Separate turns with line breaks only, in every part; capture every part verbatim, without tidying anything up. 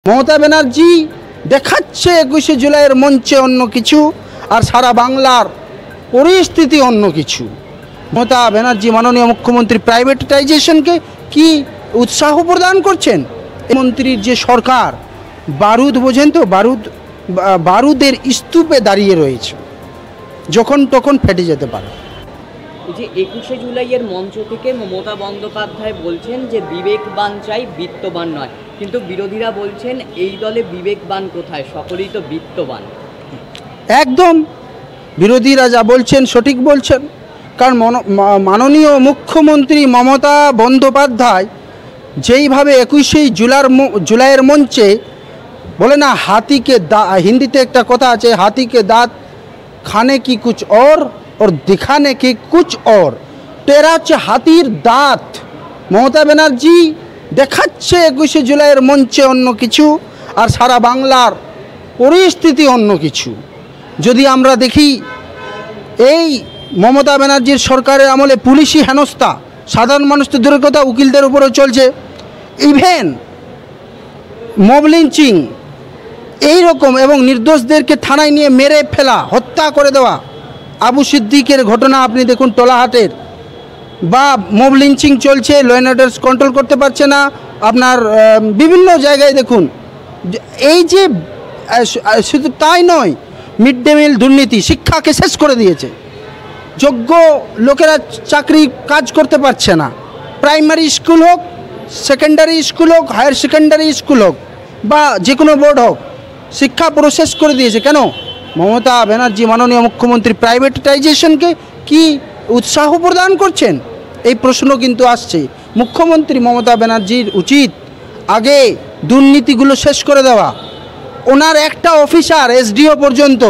মমতা ব্যানার্জি দেখাচ্ছে একুশে জুলাইয়ের মঞ্চে অন্য কিছু আর সারা বাংলার পরিস্থিতি অন্য কিছু। মমতা ব্যানার্জি মাননীয় মুখ্যমন্ত্রী প্রাইভেটাইজেশনকে কি উৎসাহ প্রদান করছেন। মন্ত্রীর যে সরকার বারুদ বোঝেন তো, বারুদ বারুদের স্তূপে দাঁড়িয়ে রয়েছে, যখন তখন ফেটে যেতে পারে।
যে একুশে জুলাইয়ের মঞ্চ থেকে মমতা বন্দ্যোপাধ্যায় বলছেন যে বিবেকবান চাই, বিত্তবান নয়, কিন্তু বিরোধীরা বলছেন এই দলে বিবেকবান কোথায়, সকলেই তো বিত্তবান।
একদম বিরোধীরা যা বলছেন সঠিক বলছেন, কারণ মাননীয় মুখ্যমন্ত্রী মমতা বন্দ্যোপাধ্যায় যেইভাবে একুশে জুলাইয়ের জুলাইয়ের মঞ্চে বলে না, হাতিকে দা হিন্দিতে একটা কথা আছে, হাতিকে দাঁত খানে কি কুছ और और दिखाने की कुछ और। তেরা হচ্ছে হাতির দাঁত। মমতা ব্যানার্জি দেখাচ্ছে একুশে জুলাইয়ের মঞ্চে অন্য কিছু আর সারা বাংলার পরিস্থিতি অন্য কিছু। যদি আমরা দেখি এই মমতা ব্যানার্জির সরকারের আমলে পুলিশি হেনস্থা, সাধারণ মানুষ তো দূরের কথা উকিলদের উপরেও চলছে, ইভেন মব লিঞ্চিং এইরকম, এবং নির্দোষদেরকে থানায় নিয়ে মেরে ফেলা, হত্যা করে দেওয়া। আবু সিদ্দিকের ঘটনা আপনি দেখুন, টোলাহাটের, বা মব লিঞ্চিং চলছে, ল অ্যান্ড অর্ডার কন্ট্রোল করতে পারছে না আপনার বিভিন্ন জায়গায় দেখুন। এই যে শুধু তাই নয়, মিড ডে মিল দুর্নীতি শিক্ষাকে শেষ করে দিয়েছে। যোগ্য লোকেরা চাকরি কাজ করতে পারছে না। প্রাইমারি স্কুল হোক, সেকেন্ডারি স্কুল হোক, হায়ার সেকেন্ডারি স্কুল হোক, বা যে কোনো বোর্ড হোক, শিক্ষা প্রসেস করে দিয়েছে। কেন? মমতা ব্যানার্জি মাননীয় মুখ্যমন্ত্রী প্রাইভেটাইজেশনকে কি উৎসাহ প্রদান করছেন, এই প্রশ্ন কিন্তু আসছে। মুখ্যমন্ত্রী মমতা ব্যানার্জির উচিত আগে দুর্নীতিগুলো শেষ করে দেওয়া। ওনার একটা অফিসার এসডিও পর্যন্ত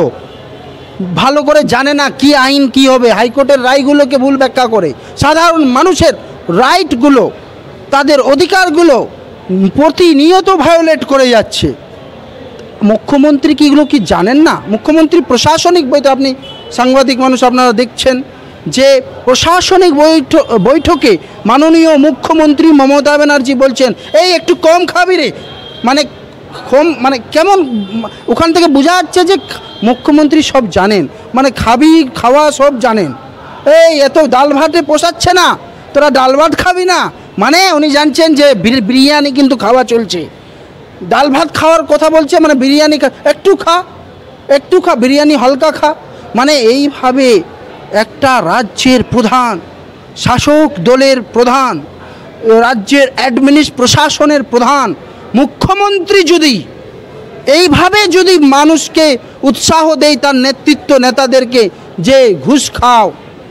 ভালো করে জানে না কি আইন কি হবে, হাইকোর্টের রায়গুলোকে ভুল ব্যাখ্যা করে সাধারণ মানুষের রাইটগুলো, তাদের অধিকারগুলো প্রতিনিয়ত ভায়োলেট করে যাচ্ছে। মুখ্যমন্ত্রী কি এগুলো কি জানেন না? মুখ্যমন্ত্রী প্রশাসনিক বৈঠক, আপনি সাংবাদিক মানুষ আপনারা দেখছেন যে প্রশাসনিক বৈঠক বৈঠকে মাননীয় মুখ্যমন্ত্রী মমতা ব্যানার্জি বলছেন, এই একটু কম খাবি রে, মানে কম মানে কেমন, ওখান থেকে বোঝা যাচ্ছে যে মুখ্যমন্ত্রী সব জানেন, মানে খাবি খাওয়া সব জানেন। এই এত ডাল ভাতে পোষাচ্ছে না, তোরা ডাল ভাত খাবি না, মানে উনি জানছেন যে বিরিয়ানি কিন্তু খাওয়া চলছে। ডাল ভাত খাওয়ার কথা বলছে, মানে বিরিয়ানি খা, একটু খা একটু খা বিরিয়ানি হালকা খা। মানে এইভাবে একটা রাজ্যের প্রধান, শাসক দলের প্রধান, রাজ্যের অ্যাডমিনিস প্রশাসনের প্রধান মুখ্যমন্ত্রী যদি এইভাবে যদি মানুষকে উৎসাহ দেয়, তার নেতৃত্ব নেতাদেরকে, যে ঘুষ খাও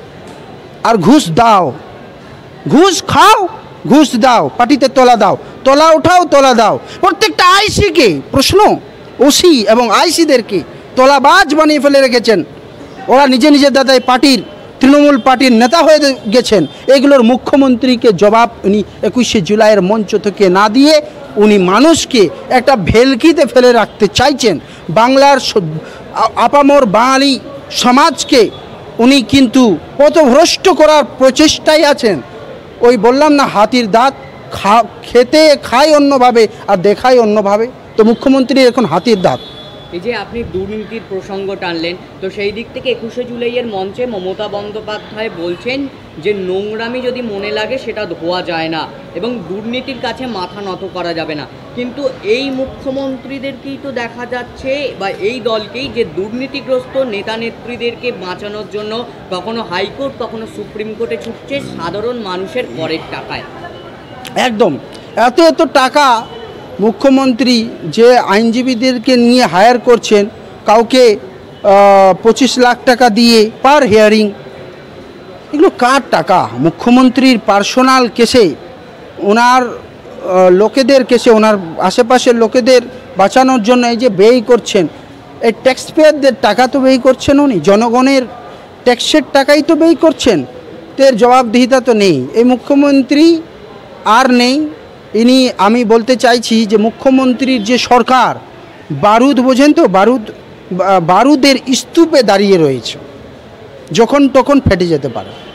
আর ঘুষ দাও, ঘুষ খাও ঘুষ দাও, পার্টিতে তোলা দাও, তোলা উঠাও তোলা দাও, প্রত্যেকটা আইসিকে প্রশ্ন, ওসি এবং আইসিদেরকে তোলাবাজ বানিয়ে ফেলে রেখেছেন। ওরা নিজে নিজে দাদাই পার্টির, তৃণমূল পার্টির নেতা হয়ে গেছেন। এগুলোর মুখ্যমন্ত্রীকে জবাব উনি একুশে জুলাইয়ের মঞ্চ থেকে না দিয়ে উনি মানুষকে একটা ভেলকিতে ফেলে রাখতে চাইছেন। বাংলার আপামর বাঙালি সমাজকে উনি কিন্তু পথভ্রষ্ট করার প্রচেষ্টায় আছেন। ওই বললাম না, হাতির দাঁত খা খেতে খায় অন্যভাবে আর দেখায় অন্যভাবে, তো মুখ্যমন্ত্রী এখন হাতির দাঁত।
এই যে আপনি দুর্নীতির প্রসঙ্গ টানলেন, তো সেই দিক থেকে একুশে জুলাইয়ের মঞ্চে মমতা বন্দ্যোপাধ্যায় বলছেন যে নোংরামি যদি মনে লাগে সেটা ধোয়া যায় না, এবং দুর্নীতির কাছে মাথা নত করা যাবে না। কিন্তু এই মুখ্যমন্ত্রীদেরকেই তো দেখা যাচ্ছে, বা এই দলকেই, যে দুর্নীতিগ্রস্ত নেতা নেত্রীদেরকে বাঁচানোর জন্য কখনো হাইকোর্ট কখনো সুপ্রিম কোর্টে ছুটছে সাধারণ মানুষের করের টাকায়।
একদম এত এত টাকা মুখ্যমন্ত্রী যে আইনজীবীদেরকে নিয়ে হায়ার করছেন, কাউকে পঁচিশ লাখ টাকা দিয়ে পার হিয়ারিং, এগুলো কার টাকা? মুখ্যমন্ত্রীর পার্সোনাল কেসে, ওনার লোকেদের কেসে, ওনার আশেপাশের লোকেদের বাঁচানোর জন্য এই যে ব্যয় করছেন, এই ট্যাক্স পেয়ারদের টাকা তো ব্যয় করছেন উনি, জনগণের ট্যাক্সের টাকাই তো ব্যয় করছেন। তো এর জবাবদিহিতা তো নেই, এই মুখ্যমন্ত্রী আর নেই। ইনি, আমি বলতে চাইছি যে মুখ্যমন্ত্রীর যে সরকার বারুদ বোঝেন তো, বারুদ বারুদের স্তূপে দাঁড়িয়ে রয়েছে, যখন তখন ফেটে যেতে পারে।